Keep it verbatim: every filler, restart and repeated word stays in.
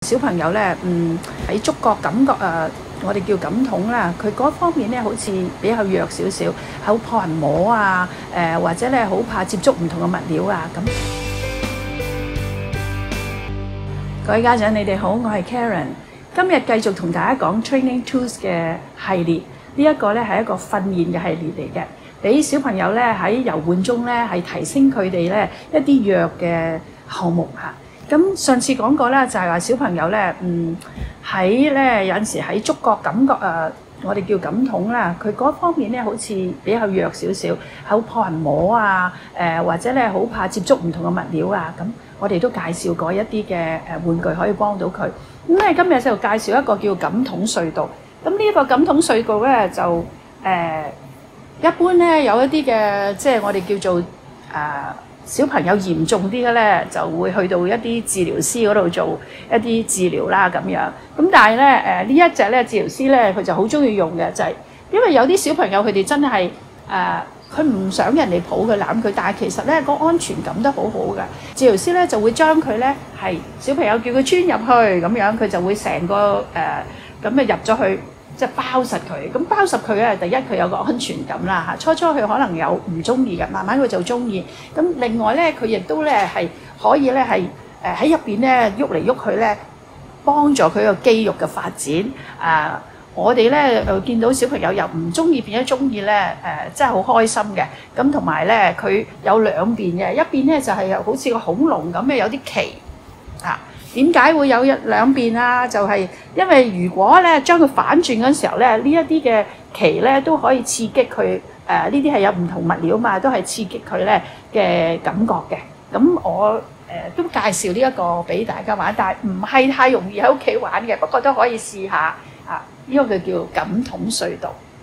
小朋友咧，嗯喺觸覺感覺誒、呃，我哋叫感統啦，佢嗰方面咧好似比較弱少少，好怕人摸啊，誒、呃、或者咧好怕接觸唔同嘅物料啊咁。各位家長你哋好，我係 Karen， 今日繼續同大家講 Training Tools 嘅系列，呢一個咧係一個訓練嘅系列嚟嘅，俾小朋友咧喺遊玩中咧係提升佢哋咧一啲弱嘅項目嚇。咁上次講過啦，就係話小朋友咧，嗯喺咧有陣時喺觸覺感覺誒、呃，我哋叫感統啦，佢嗰方面咧好似比較弱少少，好怕人摸啊，誒、呃、或者咧好怕接觸唔同嘅物料啊，咁我哋都介紹過一啲嘅誒玩具可以幫到佢。咁咧今日就介紹一個叫感統隧道。咁呢一個感統隧道咧就誒、呃、一般咧有一啲嘅即係我哋叫做誒。呃小朋友嚴重啲嘅咧，就會去到一啲治療師嗰度做一啲治療啦咁樣。咁但係咧，誒、呃、呢一隻咧治療師咧，佢就好中意用嘅，就係、是、因為有啲小朋友佢哋真係誒，佢唔想人哋抱佢攬佢，但係其實咧個安全感都好好嘅。治療師咧就會將佢咧係小朋友叫佢穿入去咁樣，佢就會成個誒咁誒入咗去。即係包實佢，咁包實佢咧，第一佢有個安全感啦嚇。初初佢可能有唔中意嘅，慢慢佢就中意。咁另外咧，佢亦都咧係可以咧係誒喺入邊咧喐嚟喐去咧，幫助佢個肌肉嘅發展。啊，我哋咧誒見到小朋友由唔中意變咗中意咧，誒真係好開心嘅。咁同埋咧，佢有兩邊嘅，一邊咧就係又好似個恐龍咁嘅，有啲鰭啊。點解會有一兩邊啊？就係、是、因為如果咧將佢反轉嗰陣時候咧，呢一啲嘅鰭咧都可以刺激佢誒，呢啲係有唔同物料嘛，都係刺激佢咧嘅感覺嘅。咁我誒、呃、都介紹呢一個俾大家玩，但係唔係太容易喺屋企玩嘅，不過都可以試下啊！呢、這個就叫感統隧道。